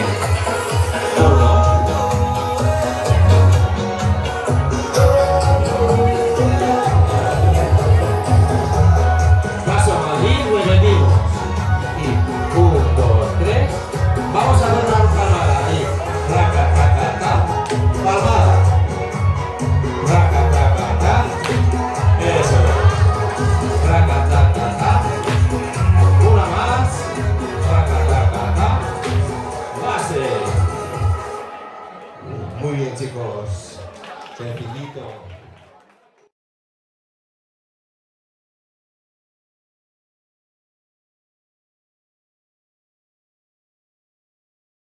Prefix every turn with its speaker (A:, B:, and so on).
A: Paso allí, repetimos. Y 1, 2, 3. Vamos a dar una palmada ahí. Raca, raca, ta. Palmada. Raca, raca, ta. Eso es. Raca, raca, ta. Una más. Raca, raca, ta. Base. Muy bien, chicos. Sencillito.